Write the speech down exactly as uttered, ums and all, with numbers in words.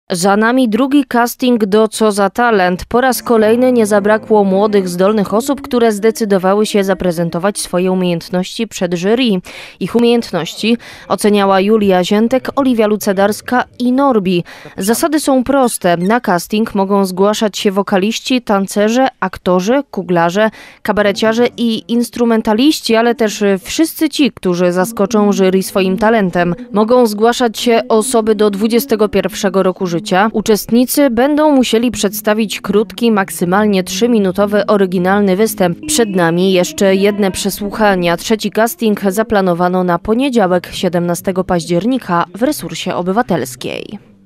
Za nami drugi casting do Co za talent. Po raz kolejny nie zabrakło młodych, zdolnych osób, które zdecydowały się zaprezentować swoje umiejętności przed jury. Ich umiejętności oceniała Julia Ziętek, Oliwia Lucedarska i Norbi. Zasady są proste. Na casting mogą zgłaszać się wokaliści, tancerze, aktorzy, kuglarze, kabareciarze i instrumentaliści, ale też wszyscy ci, którzy zaskoczą jury swoim talentem. Mogą zgłaszać się osoby do dwudziestego pierwszego roku życia. Uczestnicy będą musieli przedstawić krótki, maksymalnie trzyminutowy, oryginalny występ. Przed nami jeszcze jedne przesłuchania. Trzeci casting zaplanowano na poniedziałek, siedemnastego października w Resursie Obywatelskiej.